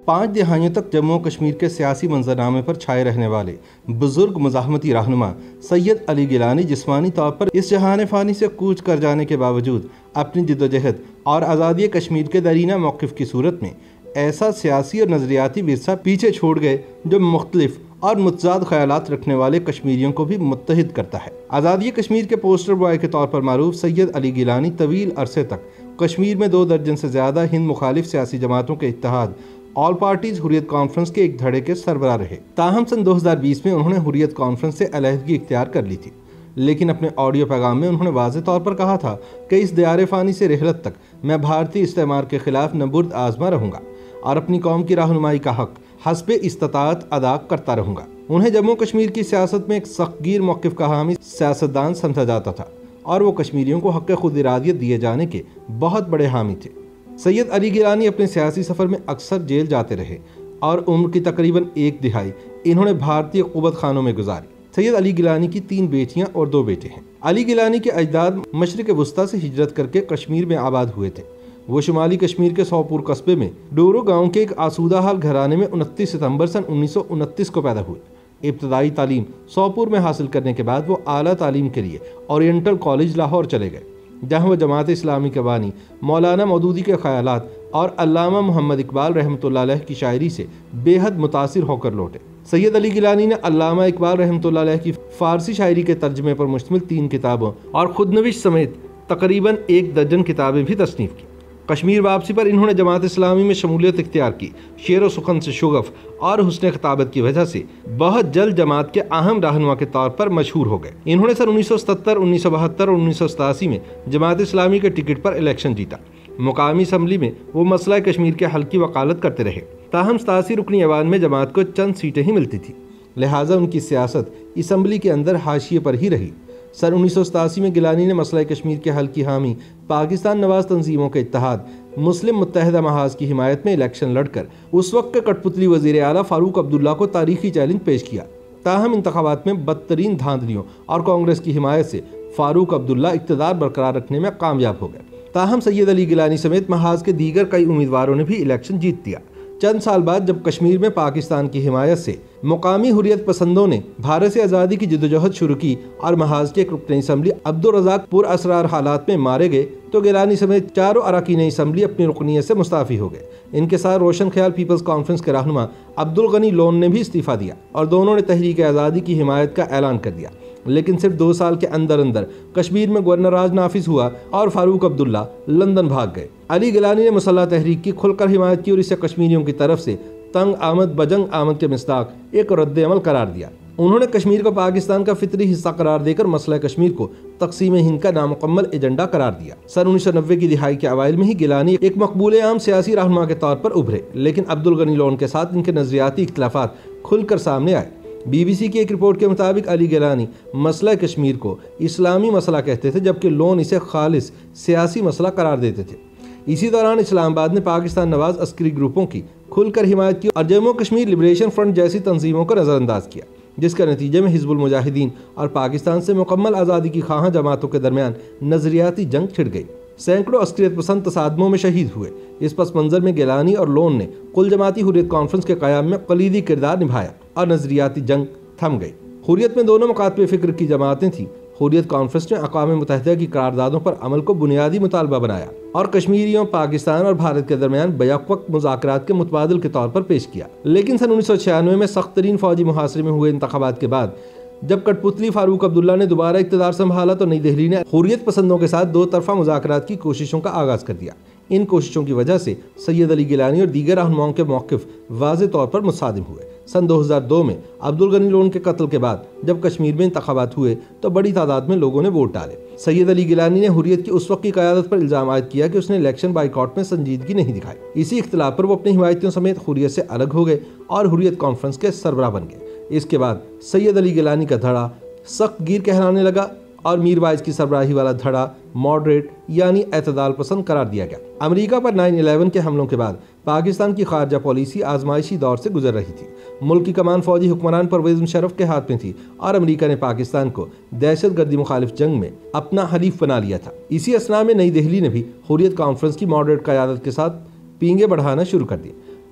5 دہائیوں تک جموں و کشمیر کے سیاسی منظرنامے پر چھائے رہنے والے بزرگ مزاحمتی رہنما سید علی گیلانی جسمانی طور پر اس جہان فانی سے کوچ کر جانے کے باوجود اپنی جدوجہد اور آزادی کشمیر کے درینہ موقف کی صورت میں ایسا سیاسی اور نظریاتی ورثہ پیچھے چھوڑ گئے جو مختلف اور متضاد خیالات رکھنے والے کشمیریوں کو بھی متحد کرتا ہے۔ آزادی کشمیر کے پوسٹر بوائے کے طور پر معروف سید علی گیلانی طویل عرصے تک کشمیر میں 2 درجن سے زیادہ ہند مخالف سیاسی جماعتوں کے اتحاد آل پارٹیز حریت کانفرنس کے ایک دھڑے کے سربراہ رہے۔ تاہم سن 2020 میں انہوں نے حریت کانفرنس سے علیحدگی اختیار کر لی تھی، لیکن اپنے آڈیو پیغام میں انہوں نے واضح طور پر کہا تھا کہ اس دیار فانی سے رحلت تک میں بھارتی استعمار کے خلاف نبرد آزما رہوں گا اور اپنی قوم کی رہنمائی کا حق حسب استطاعت ادا کرتا رہوں گا۔ انہیں جموں کشمیر کی سیاست میں ایک سخت گیر موقف کا حامی سیاستدان سمجھا جاتا تھا اور وہ کشمیریوں کو حق خود ارادیت دیے جانے کے بہت بڑے حامی تھے۔ سید علی گیلانی اپنے سیاسی سفر میں اکثر جیل جاتے رہے اور عمر کی تقریباً 1 دہائی انہوں نے بھارتی قوت خانوں میں گزاری۔ سید علی گیلانی کی 3 بیٹیاں اور 2 بیٹے ہیں۔ علی گیلانی کے اجداد مشرق وسطیٰ سے ہجرت کر کے کشمیر میں آباد ہوئے تھے۔ وہ شمالی کشمیر کے سوپور قصبے میں ڈورو گاؤں کے ایک آسودہ حال گھرانے میں 29 ستمبر سن 1929 کو پیدا ہوئے۔ ابتدائی تعلیم سوپور میں حاصل کرنے کے بعد وہ اعلیٰ تعلیم کے لیے اورینٹل کالج لاہور چلے گئے، جہاں وہ جماعت اسلامی کے بانی مولانا مودودی کے خیالات اور علامہ محمد اقبال رحمۃ اللہ علیہ کی شاعری سے بے حد متاثر ہو کر لوٹے۔ سید علی گیلانی نے علامہ اقبال رحمۃ اللہ علیہ کی فارسی شاعری کے ترجمے پر مشتمل 3 کتابوں اور خودنوشت سمیت تقریباً 1 درجن کتابیں بھی تصنیف کی۔ کشمیر واپسی پر انہوں نے جماعت اسلامی میں شمولیت اختیار کی۔ شعر و سخن سے شغف اور حسن خطابت کی وجہ سے بہت جلد جماعت کے اہم رہنما کے طور پر مشہور ہو گئے۔ انہوں نے سن 1977، 1972 اور 1987 میں جماعت اسلامی کے ٹکٹ پر الیکشن جیتا۔ مقامی اسمبلی میں وہ مسئلہ کشمیر کے حل کی وکالت کرتے رہے، تاہم 87 رکنی ایوان میں جماعت کو چند سیٹیں ہی ملتی تھی، لہٰذا ان کی سیاست اسمبلی کے اندر حاشیے پر ہی رہی۔ سن 1987 میں گیلانی نے مسئلہ کشمیر کے حل کی حامی پاکستان نواز تنظیموں کے اتحاد مسلم متحدہ محاذ کی حمایت میں الیکشن لڑ کر اس وقت کے کٹ پتلی وزیر اعلیٰ فاروق عبداللہ کو تاریخی چیلنج پیش کیا۔ تاہم انتخابات میں بدترین دھاندلیوں اور کانگریس کی حمایت سے فاروق عبداللہ اقتدار برقرار رکھنے میں کامیاب ہو گئے۔ تاہم سید علی گیلانی سمیت محاذ کے دیگر کئی امیدواروں نے بھی الیکشن جیت دیا۔ چند سال بعد جب کشمیر میں پاکستان کی حمایت سے مقامی حریت پسندوں نے بھارت سے آزادی کی جدوجہد شروع کی اور محاذ کے رکن اسمبلی عبدالرزاق پر اسرار حالات میں مارے گئے تو گیلانی سمیت 4 اراکین اسمبلی اپنی رکنیت سے مستعفی ہو گئے۔ ان کے ساتھ روشن خیال پیپلز کانفرنس کے رہنما عبدالغنی لون نے بھی استعفیٰ دیا اور دونوں نے تحریک آزادی کی حمایت کا اعلان کر دیا، لیکن صرف 2 سال کے اندر کشمیر میں گورنر راج نافذ ہوا اور فاروق عبداللہ لندن بھاگ گئے۔ علی گیلانی نے مسلح تحریک کی کھل کر حمایت کی اور اسے کشمیریوں کی طرف سے تنگ آمد بجنگ آمد کے مصداق ایک رد عمل قرار دیا۔ انہوں نے کشمیر کو پاکستان کا فطری حصہ قرار دے کر مسئلہ کشمیر کو تقسیم ہند کا نامکمل ایجنڈا قرار دیا۔ سن 1990 کی دہائی کے اوائل میں ہی گیلانی ایک مقبول عام سیاسی رہنما کے طور پر ابھرے، لیکن عبدالغنی لون کے ساتھ ان کے نظریاتی اختلافات کھل کر سامنے آئے۔ BBC کی ایک رپورٹ کے مطابق علی گیلانی مسئلہ کشمیر کو اسلامی مسئلہ کہتے تھے، جبکہ لون اسے خالص سیاسی مسئلہ قرار دیتے تھے۔ اسی دوران اسلام آباد نے پاکستان نواز عسکری گروپوں کی کھل کر حمایت کی اور جموں کشمیر لبریشن فرنٹ جیسی تنظیموں کو نظر انداز کیا، جس کے نتیجے میں حزب المجاہدین اور پاکستان سے مکمل آزادی کی خواہاں جماعتوں کے درمیان نظریاتی جنگ چھڑ گئی۔ سینکڑوں عسکریت پسند تصادموں میں شہید ہوئے۔ اس پس منظر میں گیلانی اور لون نے کل جماعتی حریت کانفرنس کے قیام میں کلیدی کردار نبھایا اور نظریاتی جنگ تھم گئی۔ حریت میں دونوں مکاتب فکر کی جماعتیں تھیں۔ حریت کانفرنس نے اقوام متحدہ کی قراردادوں پر عمل کو بنیادی مطالبہ بنایا اور کشمیریوں، پاکستان اور بھارت کے درمیان بیک وقت مذاکرات کے متبادل کے طور پر پیش کیا، لیکن سن 1996 میں سخت ترین فوجی محاصرے میں ہوئے انتخابات کے بعد جب کٹ پتلی فاروق عبداللہ نے دوبارہ اقتدار سنبھالا تو نئی دہلی نے حریت پسندوں کے ساتھ 2 طرفہ مذاکرات کی کوششوں کا آغاز کر دیا۔ ان کوششوں کی وجہ سے سید علی گیلانی اور دیگر رہنماؤں کے موقف واضح طور پر متصادم ہوئے۔ سن 2002 میں عبدالغنی لون کے قتل کے بعد جب کشمیر میں انتخابات ہوئے تو بڑی تعداد میں لوگوں نے ووٹ ڈالے۔ سید علی گیلانی نے حریت کی اس وقت کی قیادت پر الزام عائد کیا کہ اس نے الیکشن بائیکاٹ میں سنجیدگی نہیں دکھائی۔ اسی اختلاف پر وہ اپنی حمایتیوں سمیت حریت سے الگ ہو گئے اور حریت کانفرنس کے سربراہ بن گئے۔ اس کے بعد سید علی گیلانی کا دھڑا سخت گیر کہلانے لگا اور میر وائز کی سربراہی والا دھڑا ماڈریٹ یعنی اعتدال پسند قرار دیا گیا۔ امریکہ پر 9/11 کے حملوں کے بعد پاکستان کی خارجہ پالیسی آزمائشی دور سے گزر رہی تھی۔ ملک کی کمان فوجی حکمران پرویز مشرف کے ہاتھ میں تھی اور امریکہ نے پاکستان کو دہشت گردی مخالف جنگ میں اپنا حلیف بنا لیا تھا۔ اسی اثنا میں نئی دہلی نے بھی حریت کانفرنس کی ماڈریٹ قیادت کے ساتھ پینگیں بڑھانا شروع کر دی۔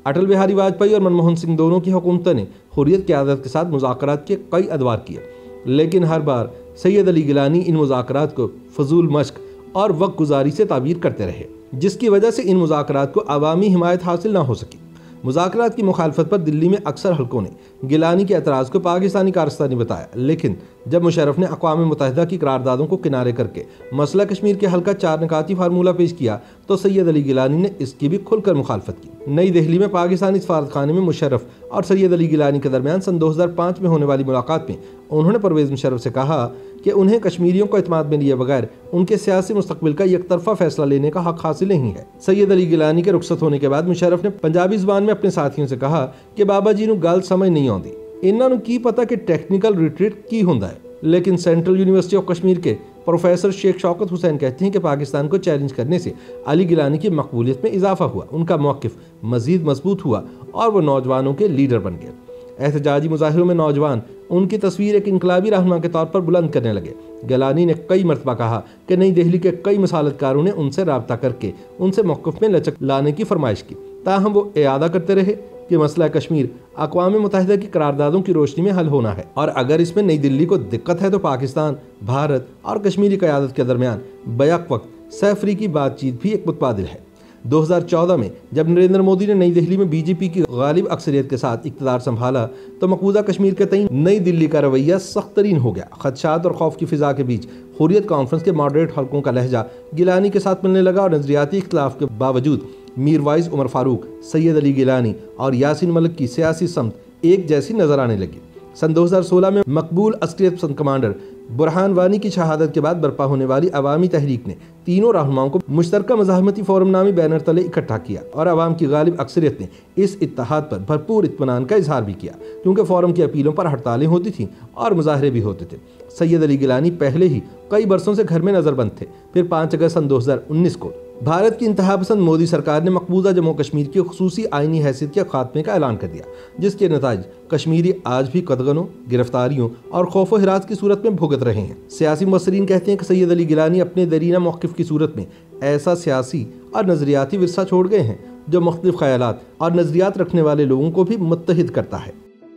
अटल बिहारी वाजपेयी और मनमोहन सिंह दोनों की हुकूमतों ने हुर्रियत क़यादत के साथ मुज़ाकरात के कई अदवार किए, लेकिन हर बार सैयद अली गिलानी इन मुज़ाकरात को फजूल मश्क और वक्त गुजारी से ताबीर करते रहे, जिसकी वजह से इन मुज़ाकरात को अवामी हिमायत हासिल न हो सकी। मुज़ाकरात की मुखालफत पर दिल्ली में अक्सर हलकों ने गिलानी के एतराज़ को पाकिस्तानी कारस्तानी बताया, लेकिन जब मुशर्रफ ने अक़वाम मुत्तहिदा की करारदादों को किनारे करके मसला कश्मीर के हल का 4 निकाती फार्मूला पेश किया तो सैयद अली गिलानी ने इसकी भी खुलकर मुखालफत की। नई दिल्ली में पाकिस्तानी सफारतखाने में मुशर्रफ और सैयद अली गिलानी के दरमियान सन 2005 में होने वाली मुलाकात में उन्होंने परवेज़ मुशर्रफ से कहा कि उन्हें कश्मीरियों को इत्मीनान में लिए बगैर उनके सियासी मुस्तकबिल का एकतरफा फैसला लेने का हक हासिल नहीं है। सैयद अली गिलानी के रुखसत होने के बाद मुशर्रफ ने पंजाबी ज़बान में अपने साथियों से कहा कि बाबा जी नूं गल समझ नहीं आती, इन्हां नूं की पता कि टेक्निकल रिट्रीट की हुंदा है। लेकिन सेंट्रल यूनिवर्सिटी ऑफ कश्मीर के प्रोफेसर शेख शौकत हुसैन कहते हैं कि पाकिस्तान को चैलेंज करने से अली गिलानी की मकबूलियत में इजाफा हुआ, उनका मौक़िफ़ मज़ीद मजबूत हुआ और वो नौजवानों के लीडर बन गए। एहतजाजी मुजाहिरों में नौजवान उनकी तस्वीर एक इनकलाबी रहनुमा के तौर पर बुलंद करने लगे। गिलानी ने कई मरतबा कहा कि नई दिल्ली के कई मसालतकारों ने उनसे रब्ता करके उनसे मौक़िफ़ में लचक लाने की फरमाइश की, ताहम वो इयादा करते रहे कि मसला कश्मीर अक़वाम मुत्तहिदा की करारदादों की रोशनी में हल होना है और अगर इसमें नई दिल्ली को दिक्कत है तो पाकिस्तान, भारत और कश्मीरी क़यादत के दरमियान बैक वक्त सैफरी की बातचीत भी एक मुतबादिल है। 2014 में जब नरेंद्र मोदी ने नई दिल्ली में बीजेपी की गालिब अक्सरियत के साथ इक़्तिदार संभाला तो मकबूजा कश्मीर के तईन नई दिल्ली का रवैया सख्त तरीन हो गया। खदशात और खौफ की फ़िज़ा के बीच हुर्रियत कॉन्फ्रेंस के मॉडरेट हलकों का लहजा गिलानी के साथ मिलने लगा और नज़रियाती इख्तिलाफ के बावजूद मीर वाइज़ उमर फारूक, सैयद अली गिलानी और यासीन मलिक की सियासी समत एक जैसी नजर आने लगी। सन 2016 में मकबूल अस्करियत पसंद कमांडर बुरहान वानी की शहादत के बाद बर्पा होने वाली अवामी तहरीक ने तीनों रहनुमाओं को मुश्तरका मज़ाहमती फोरम नामी बैनर तले इकट्ठा किया और अवाम की गालिब अक्सरियत ने इस इत्तेहाद पर भरपूर इत्मीनान का इजहार भी किया, क्योंकि फोरम की अपीलों पर हड़तालें होती थीं और मुजाहरे भी होते थे। सैयद अली गिलानी पहले ही कई बरसों से घर में नज़रबंद थे। फिर 5 अगस्त सन 2019 को भारत की इंतहा पसंद मोदी सरकार ने मकबूजा जम्मू कश्मीर की खुसूसी आइनी हैसियत के खात्मे का ऐलान कर दिया, जिसके नताइज कश्मीरी आज भी कदगनों, गिरफ्तारियों और खौफ हिरास की सूरत में भुगत रहे हैं। सियासी मुबसरीन कहते हैं कि सैयद अली गिलानी अपने दरीना मौक़िफ़ की सूरत में ऐसा सियासी और नज़रियाती विरसा छोड़ गए हैं जो मुख्तलिफ ख़यालात और नज़रियात रखने वाले लोगों को भी मुत्तहिद करता है।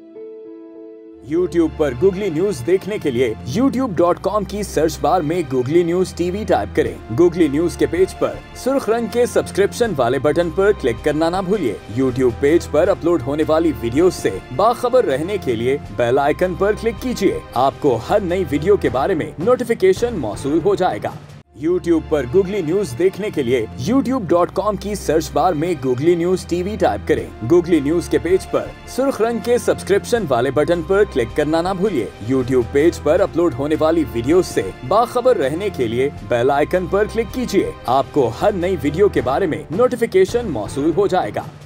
YouTube पर गूगली न्यूज देखने के लिए youtube.com की सर्च बार में गूगली न्यूज टीवी टाइप करें। गूगली न्यूज के पेज पर सुर्ख रंग के सब्सक्रिप्शन वाले बटन पर क्लिक करना ना भूलिए। YouTube पेज पर अपलोड होने वाली वीडियोस से बाखबर रहने के लिए बेल आइकन पर क्लिक कीजिए। आपको हर नई वीडियो के बारे में नोटिफिकेशन मौसूल हो जाएगा। YouTube पर गूगली न्यूज देखने के लिए youtube.com की सर्च बार में गूगली न्यूज टीवी टाइप करें। गूगली न्यूज के पेज पर सुर्ख रंग के सब्सक्रिप्शन वाले बटन पर क्लिक करना ना भूलिए। YouTube पेज पर अपलोड होने वाली वीडियोस से बाखबर रहने के लिए बेल आइकन पर क्लिक कीजिए। आपको हर नई वीडियो के बारे में नोटिफिकेशन मौसूल हो जाएगा।